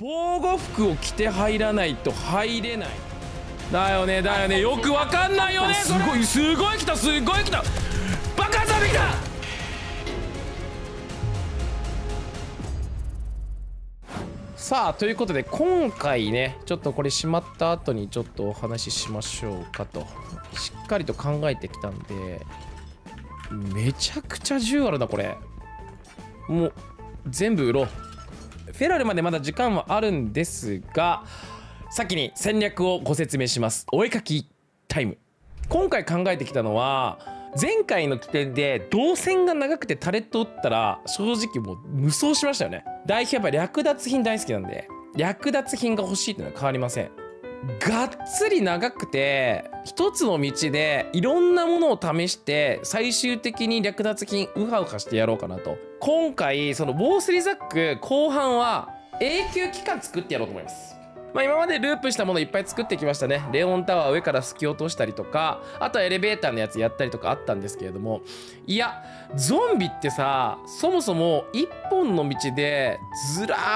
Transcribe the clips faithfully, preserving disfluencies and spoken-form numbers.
防護服を着て入らないと入れない。だよねだよね、よくわかんないよね。すごいすごい来たすごい来た、バカザビ来た。さあということで今回ね、ちょっとこれしまった後にちょっとお話ししましょうかとしっかりと考えてきたんで、めちゃくちゃ重要あるなこれ。もう全部売ろう。フェラルまでまだ時間はあるんですが、先に戦略をご説明します。お絵かきタイム。今回考えてきたのは、前回の起点で動線が長くてタレット打ったら正直もう無双しましたよね。代表やっぱ略奪品大好きなんで、略奪品が欲しいっていうのは変わりません。がっつり長くて一つの道でいろんなものを試して最終的に略奪品ウハウハしてやろうかなと。今回そのウォースリーザック後半は永久期間作ってやろうと思います。まあ、今までループしたものいっぱい作ってきましたね。レオンタワー上から突き落としたりとか、あとはエレベーターのやつやったりとかあったんですけれども、いやゾンビってさ、そもそも一本の道でずら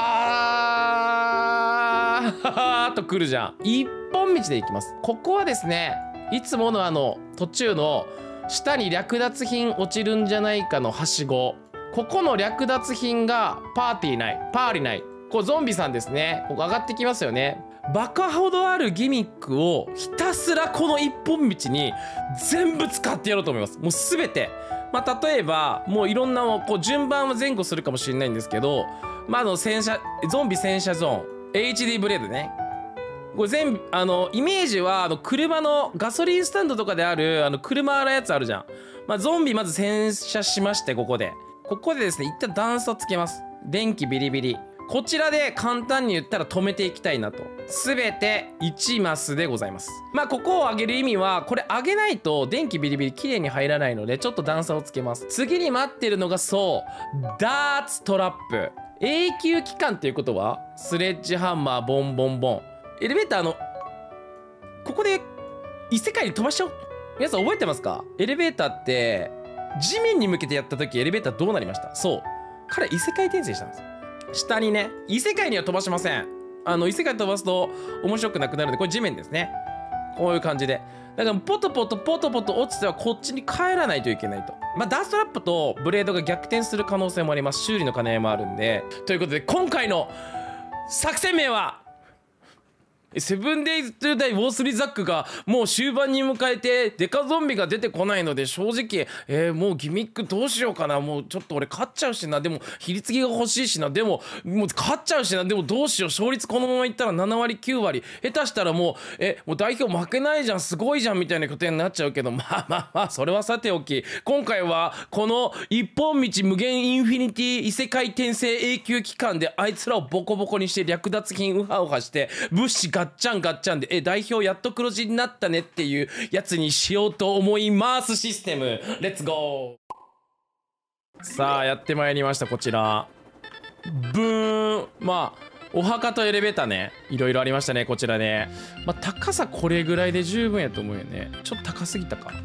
ーっと来るじゃん。一本道で行きます。ここはですね、いつものあの途中の下に略奪品落ちるんじゃないかのはしご、ここの略奪品がパーティーないパーリない、こうゾンビさんですね、ここ上がってきますよね。バカほどあるギミックをひたすらこの一本道に全部使ってやろうと思います。もう全て。まあ例えばもういろんなこう順番は前後するかもしれないんですけど、まああの戦車ゾンビ戦車ゾーン エイチディー ブレードね、これ全部あのイメージはあの車のガソリンスタンドとかであるあの車洗うやつあるじゃん。まあゾンビまず洗車しまして、ここでここでですね一旦段差つけます。電気ビリビリ、こちらで簡単に言ったら止めていきたいなと。全ていちマスでございます。まあここを上げる意味は、これ上げないと電気ビリビリ綺麗に入らないのでちょっと段差をつけます。次に待ってるのがそうダーツトラップ。永久期間っていうことはスレッジハンマーボンボンボン、エレベーターのここで異世界に飛ばしちゃおう。皆さん覚えてますか？エレベーターって地面に向けてやった時エレベーターどうなりました？そう、彼異世界転生したんです。下にね、異世界には飛ばしません。あの異世界飛ばすと面白くなくなるんで、これ地面ですね。こういう感じで、だからポトポトポトポト落ちてはこっちに帰らないといけないと。まあダーストラップとブレードが逆転する可能性もあります。修理の兼ね合いもあるんで。ということで今回の作戦名はセブンデイズ・トゥ・ダイ・ウォースリーザックがもう終盤に迎えてデカゾンビが出てこないので、正直、えー、もうギミックどうしようかな。もうちょっと俺勝っちゃうしな。でも比率が欲しいしな。でももう勝っちゃうしな。でもどうしよう。勝率このままいったらななわりきゅうわり、下手したらもうえもう代表負けないじゃん、すごいじゃんみたいなことになっちゃうけど、まあまあまあそれはさておき、今回はこの一本道無限インフィニティ異世界転生永久期間であいつらをボコボコにして略奪品ウハウハして物資ガッチャンガッチャンで、え代表やっと黒字になったねっていうやつにしようと思います。システムレッツゴー。さあやってまいりました。こちらブーン、まあお墓とエレベーターね、いろいろありましたねこちらね。まあ高さこれぐらいで十分やと思うよね。ちょっと高すぎたか。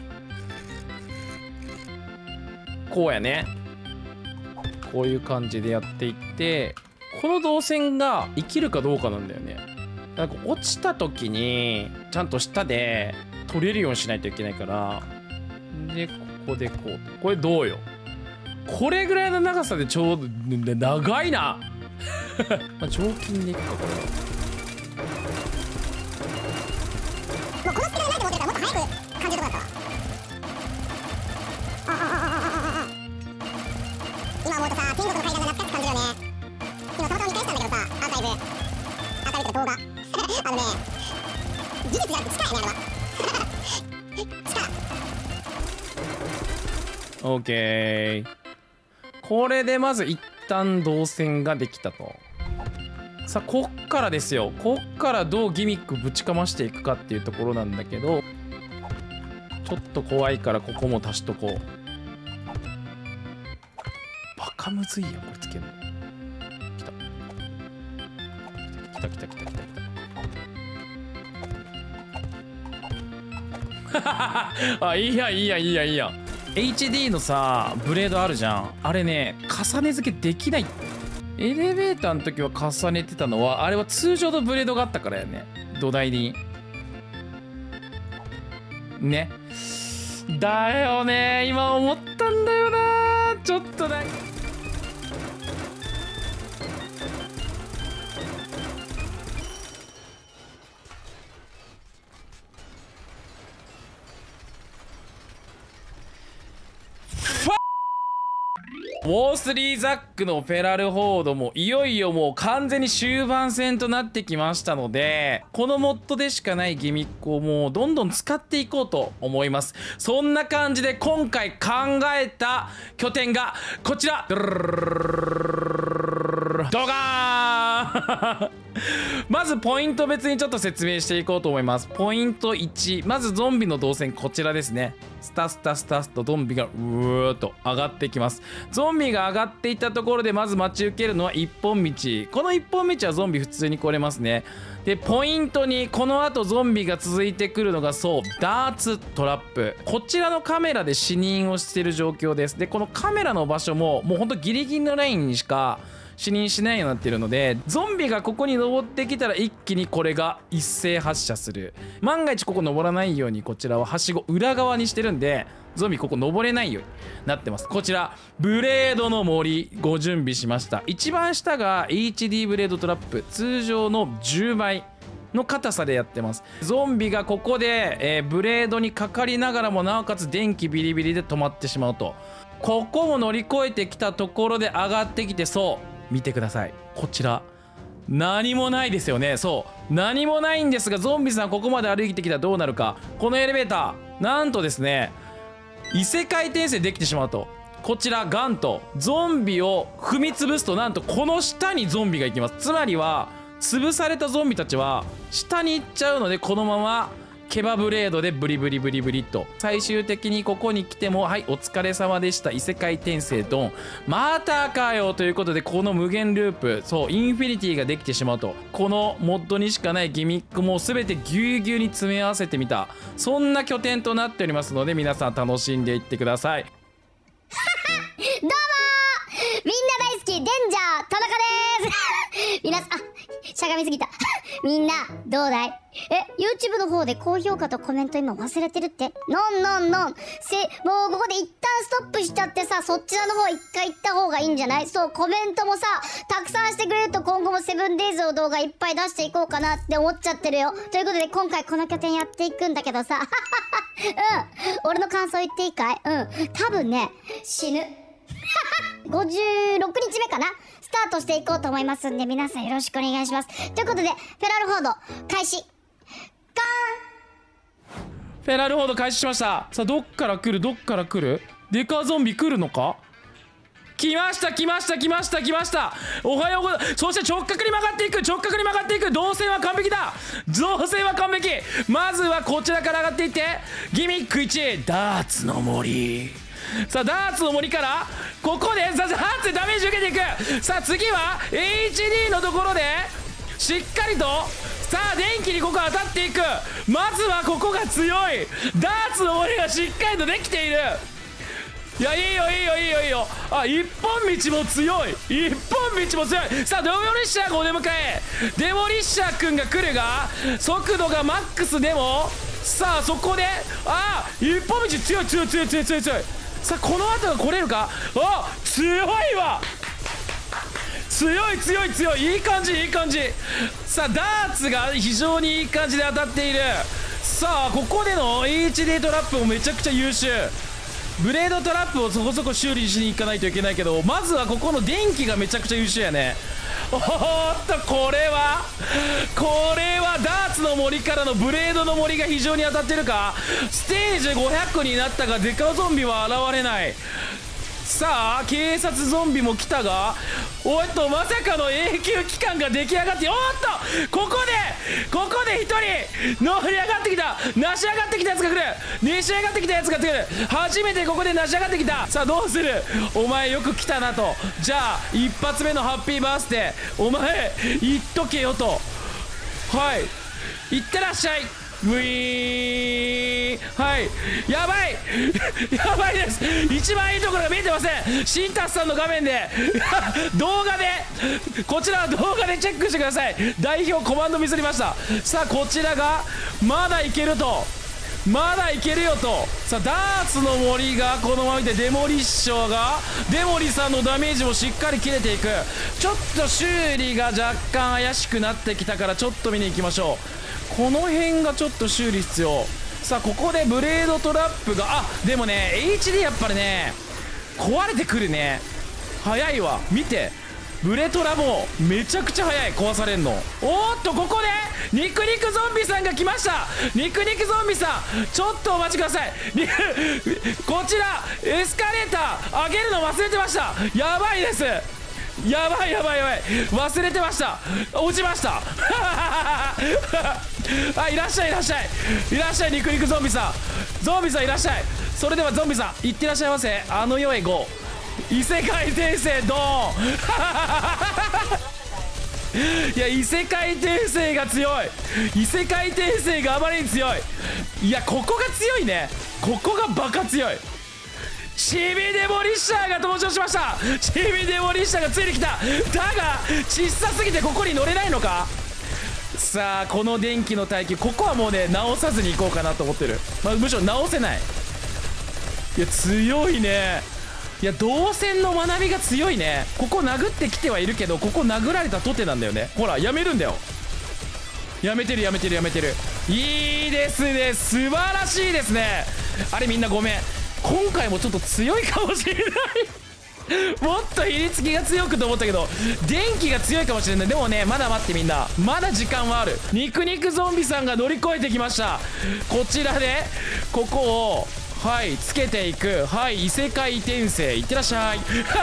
こうやね、こういう感じでやっていって、この動線が生きるかどうかなんだよね。なんか落ちた時にちゃんと下で取れるようにしないといけないから、でここでこう、これどうよ。これぐらいの長さでちょうど長いなまあ常勤でいくかこれは。もうこのスピードでないと思ってたらもっと速く感じるとこだったわ。あああああああ、今思うとさ、天国の階段が懐かしく感じるよね。今たまたま見返したんだけどさ、アーカイブアーカイブとか動画あのね、技術があると力やね、あれは力。オーケー、これでまず一旦動線ができたと。さあこっからですよ。こっからどうギミックぶちかましていくかっていうところなんだけど、ちょっと怖いからここも足しとこう。バカむずいやんこれつけるの。きたきたきたきたきたきたあ、いいやんいいやんいいやんいいやん。エイチディー のさブレードあるじゃん、あれね重ね付けできないエレベーターの時は重ねてたのはあれは通常のブレードがあったからやね。土台にね。だよね、今思ったんだよな。ちょっとだけウォースリーザックのフェラルホードもいよいよもう完全に終盤戦となってきましたので、このモッドでしかないギミックをもうどんどん使っていこうと思います。そんな感じで今回考えた拠点がこちら、ドガーンまずポイント別にちょっと説明していこうと思います。ポイントいち、まずゾンビの動線こちらですね。スタスタスタスとゾンビがうーっと上がってきます。ゾンビが上がっていったところでまず待ち受けるのは一本道。この一本道はゾンビ普通に来れますね。でポイントにこの後ゾンビが続いてくるのがそうダーツトラップ。こちらのカメラで視認をしている状況です。でこのカメラの場所ももうほんとギリギリのラインにしか視認しないようになってるので、ゾンビがここに登ってきたら一気にこれが一斉発射する。万が一ここ登らないようにこちらははしご裏側にしてるんで、ゾンビここ登れないようになってます。こちらブレードの森ご準備しました。一番下が エイチディー ブレードトラップ、通常のじゅうばいの硬さでやってます。ゾンビがここで、えー、ブレードにかかりながらもなおかつ電気ビリビリで止まってしまうと。ここも乗り越えてきたところで上がってきて、そう見てください、こちら何もないですよね。そう何もないんですが、ゾンビさんここまで歩いてきたらどうなるか。このエレベーターなんとですね異世界転生できてしまうと。こちらガンとゾンビを踏み潰すと、なんとこの下にゾンビが行きます。つまりは潰されたゾンビたちは下に行っちゃうので、このままケバブレードでブリブリブリブリっと最終的にここに来ても、はいお疲れ様でした異世界転生ドンまたかよということで、この無限ループ、そうインフィニティができてしまうと。このモッドにしかないギミックも全てぎゅうぎゅうに詰め合わせてみた、そんな拠点となっておりますので、皆さん楽しんでいってください。 どうもー、みんな大好きデンジャー田中です皆さん、あ、しゃがみすぎたみんなどうだい。え、YouTube の方で高評価とコメント今忘れてるって。ノンノンノンせ、もうここで一旦ストップしちゃってさ、そちらの方一回行った方がいいんじゃない。そう、コメントもさたくさんしてくれると今後もセブンデイズの動画いっぱい出していこうかなって思っちゃってるよ。ということで今回この拠点やっていくんだけどさうん、俺の感想言っていいかい。うん、多分ね死ぬごじゅうろくにちめかな、スタートしていこうと思いますんで、皆さんよろしくお願いします。ということでフェラルホード開始。ガフェラルホード開始しました。さあどっから来るどっから来る。デカゾンビ来るのか。来ました来ました来ました来ました。おはようございます。そして直角に曲がっていく直角に曲がっていく。動線は完璧だ、動線は完璧。まずはこちらから上がっていって、ギミックいちダーツの森。さあダーツの森からここでさあダーツでダメージ受けていく。さあ次は エイチディー のところでしっかりとさあ電気にここ当たっていく。まずはここが強い。ダーツの森がしっかりとできている。いやいいよいいよいいよいいよ。あ、一本道も強い一本道も強い。さあデモリッシャーがお出迎え。デモリッシャーくんが来るが速度がマックスでも、さあそこであ一本道強い強い強い強い強い強い。さあこの後が来れるか。あ強いわ強い強い強い。いい感じいい感じ。さあダーツが非常にいい感じで当たっている。さあここでの エイチディー トラップもめちゃくちゃ優秀。ブレードトラップをそこそこ修理しに行かないといけないけど、まずはここの電気がめちゃくちゃ優秀やね。おっとこれはこれはダーツの森からのブレードの森が非常に当たってるか。ステージごひゃくになったがデカゾンビは現れない。さあ警察ゾンビも来たが、おっとまさかの永久期間が出来上がって、おっとここでここでひとり乗り上がってきた、成し上がってきたやつが来る、成し上がってきたやつが来る。初めてここで成し上がってきた。さあどうする。お前よく来たなと。じゃあ一発目のハッピーバースデーお前言っとけよと。はいいってらっしゃい。 ブイーン。はい、やばいやばいです。一番いいところが見えてません。シンタスさんの画面で動画で、こちらは動画でチェックしてください。代表コマンドミスりました。さあこちらがまだいけると、まだいけるよと。さあダーツの森がこのまま見て、デモリッショーが、デモリさんのダメージもしっかり切れていく。ちょっと修理が若干怪しくなってきたから、ちょっと見に行きましょう。この辺がちょっと修理必要。さあここでブレードトラップが、あでもね エイチディー やっぱりね壊れてくるね。早いわ、見て、ブレトラもめちゃくちゃ早い、壊されんの。おーっとここで肉肉ゾンビさんが来ました。肉肉ゾンビさんちょっとお待ちください。こちらエスカレーター上げるの忘れてました。やばいです、やばいやばいやばい、忘れてました。落ちましたあ、いらっしゃいいらっしゃいいらっしゃい、肉肉ゾンビさん、ゾンビさんいらっしゃい。それではゾンビさんいってらっしゃいませ。あの世へゴー、異世界転生ドーンいや異世界転生が強い、異世界転生があまりに強い。いやここが強いね、ここがバカ強い。チビデモリッシャーが登場しました。チビデモリッシャーがついてきた。だが小さすぎてここに乗れないのか。さあこの電気の耐久、ここはもうね直さずに行こうかなと思ってる。まあ、むしろ直せない。いや強いね。いや動線の学びが強いね。ここ殴ってきてはいるけど、ここ殴られたとてなんだよね。ほらやめるんだよ。やめてるやめてるやめてる。いいですね、素晴らしいですね。あれみんなごめん、今回もちょっと強いかもしれないもっと比率きが強くと思ったけど電気が強いかもしれない。でもねまだ待って、みんなまだ時間はある。肉肉ゾンビさんが乗り越えてきました。こちらでここをはいつけていく。はい異世界転生いってらっしゃい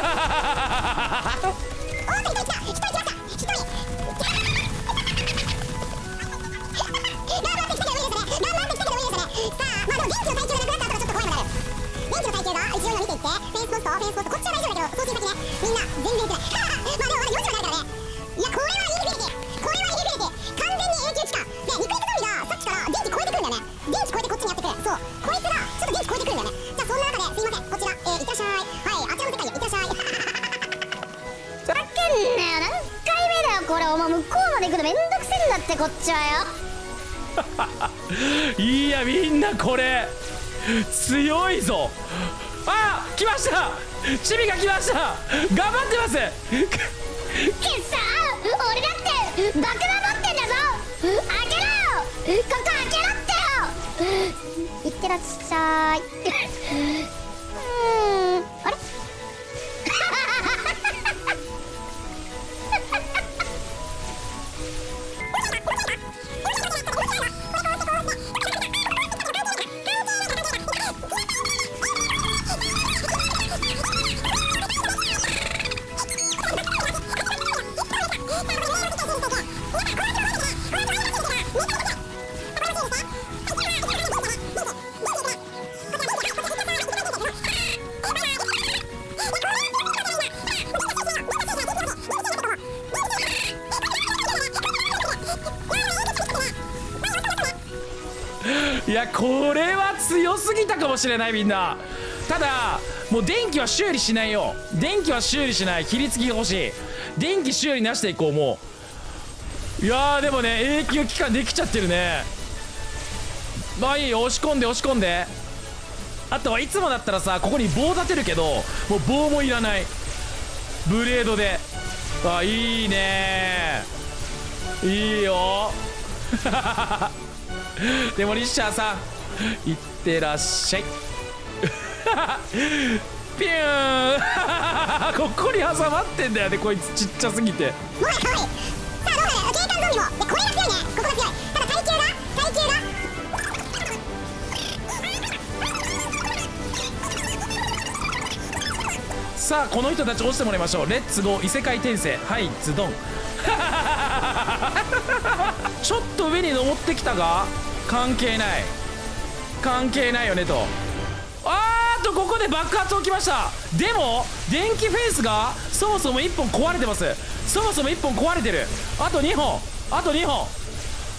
これお前向こうまで行くのめんどくせえんだって、こっちはよいやみんなこれ強いぞ。あ来ました、チビが来ました。頑張ってますくっさー、俺だって爆弾持ってんだぞ。開けろよ、ここ開けろってよ。いってらっしゃい。うーん、あれいやこれは強すぎたかもしれない。みんなただもう電気は修理しないよ。電気は修理しない。切り付きが欲しい。電気修理なしでいこう。もういやーでもね永久期間できちゃってるね。まあいいよ、押し込んで押し込んで。あとはいつもだったらさここに棒立てるけど、もう棒もいらない。ブレードで。あいいねいいよデモリッシャーさんいってらっしゃいピューンここに挟まってんだよね、こいつちっちゃすぎて。 もはやかわいい。さあどうなる、警官ゾンビも。でこれが強いね、ここが強い。ただ耐久が耐久がさあこの人たち押してもらいましょう。レッツゴー異世界転生。はいズドンちょっと上に登ってきたが関係ない関係ないよねと。あーっとここで爆発起きました。でも電気フェンスがそもそもいっぽん壊れてます。そもそもいっぽん壊れてる。あとにほんあとにほん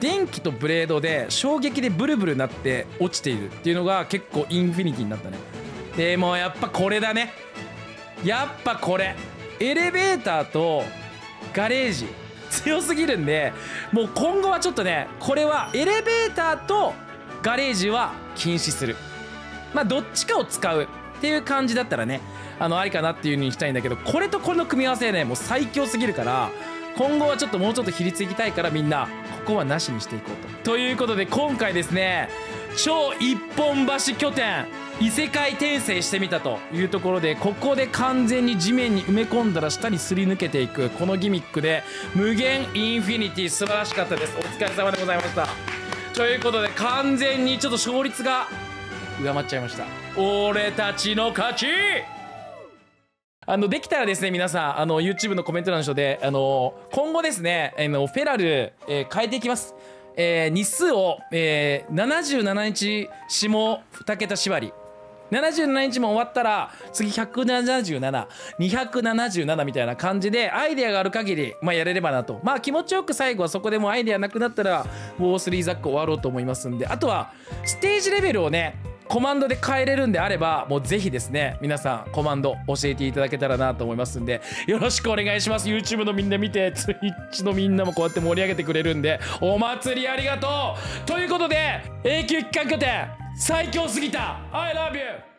電気とブレードで衝撃でブルブルなって落ちているっていうのが結構インフィニティになったね。でもやっぱこれだね。やっぱこれエレベーターとガレージ強すぎるんで、もう今後はちょっとね、これはエレベーターとガレージは禁止する。まあどっちかを使うっていう感じだったらね、あのありかなっていう風にしたいんだけど、これとこれの組み合わせね、もう最強すぎるから、今後はちょっともうちょっと比率いきたいから、みんなここはなしにしていこうと。ということで今回ですね、超一本橋拠点異世界転生してみたというところで、ここで完全に地面に埋め込んだら下にすり抜けていくこのギミックで無限インフィニティ、素晴らしかったです。お疲れ様でございました。ということで完全にちょっと勝率が上回っちゃいました。俺たちの勝ち。あのできたらですね、皆さんあの YouTube のコメント欄の人で、あの今後ですね、あのフェラル、えー、変えていきます。えー、日数を、えー、ななじゅうななにち下に桁縛り、ななじゅうななにちも終わったら次ひゃくななじゅうなな、にひゃくななじゅうななみたいな感じでアイデアがある限り、まあ、やれればなと。まあ気持ちよく最後はそこでもうアイデアなくなったらウォースリーザック終わろうと思いますんで、あとはステージレベルをねコマンドで変えれるんであれば、もうぜひですね皆さんコマンド教えていただけたらなと思いますんで、よろしくお願いします。 YouTube のみんな見て、 Twitch のみんなもこうやって盛り上げてくれるんで、お祭りありがとうということで、永久期間拠点最強すぎた I love you